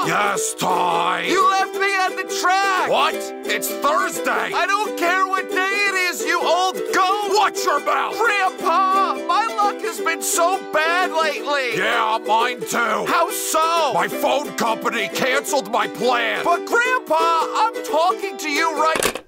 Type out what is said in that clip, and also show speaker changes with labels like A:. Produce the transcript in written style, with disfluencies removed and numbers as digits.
A: Yes, Ty.
B: You left me at the track.
A: What? It's Thursday.
B: I don't care what day it is, you old goat.
A: Watch your mouth.
B: Grandpa, my luck has been so bad lately.
A: Yeah, mine too.
B: How so?
A: My phone company canceled my plan.
B: But Grandpa, I'm talking to you right